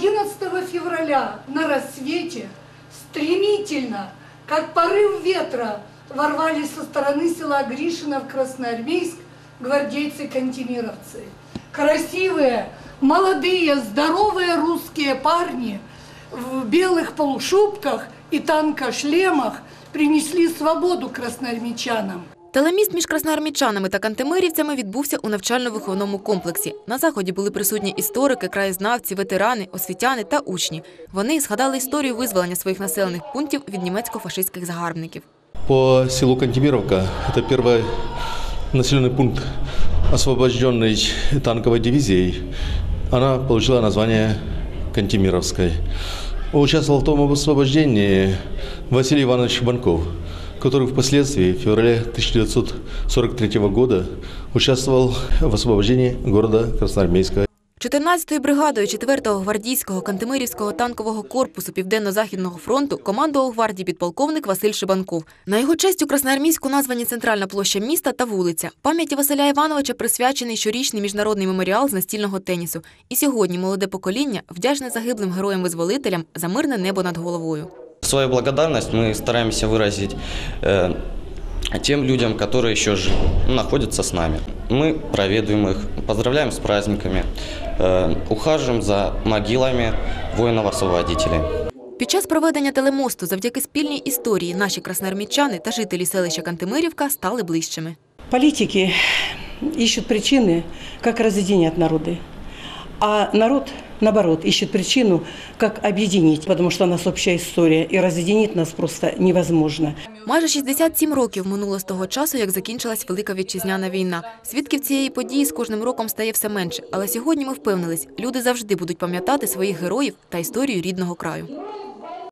11 февраля на рассвете стремительно, как порыв ветра, ворвались со стороны села Гришино в Красноармейск гвардейцы-кантемировцы. Красивые, молодые, здоровые русские парни в белых полушубках и танкошлемах принесли свободу красноармійчанам. Телеміст між красноармійчанами та кантемирівцями відбувся у навчально-виховному комплексі. На заході були присутні історики, краєзнавці, ветерани, освітяни та учні. Вони згадали історію визволення своїх населених пунктів від німецько-фашистських загарбників. По селу Кантемировка, это первый населенный пункт, освобожденный танковой дивизией, она получила название Кантемировской. Участвовал в том освобождении Василий Иванович Банков, который впоследствии, в феврале 1943 года, участвовал в освобождении города Красноармейска. 14-ю бригадою 4-го гвардійського Кантемирівського танкового корпусу Південно-Західного фронту командував гвардії підполковник Василь Шибанков. На його честь у Красноармійську названі центральна площа міста та вулиця. Пам'яті Василя Івановича присвячений щорічний міжнародний меморіал з настільного тенісу. І сьогодні молоде покоління вдячне загиблим героям-визволителям за мирне небо над головою. Свою благодарность мы стараемся выразить тем людям, которые еще находятся с нами. Мы проведываем их, поздравляем с праздниками, ухаживаем за могилами воинов-освободителей. Під час проведення телемосту завдяки спільній історії наші красноармійчани та жителі селища Кантемирівка стали ближчими. Политики ищут причины, как разъединять народы, а народ, наоборот, ищет причину, как объединить, потому что у нас общая история, и разъединить нас просто невозможно. Майже 67 років минуло з того часу, як закінчилась Велика Вітчизняна війна. Свідків цієї події з кожним роком стає все менше. Але сьогодні ми впевнились, люди завжди будуть пам'ятати своїх героїв та історію рідного краю.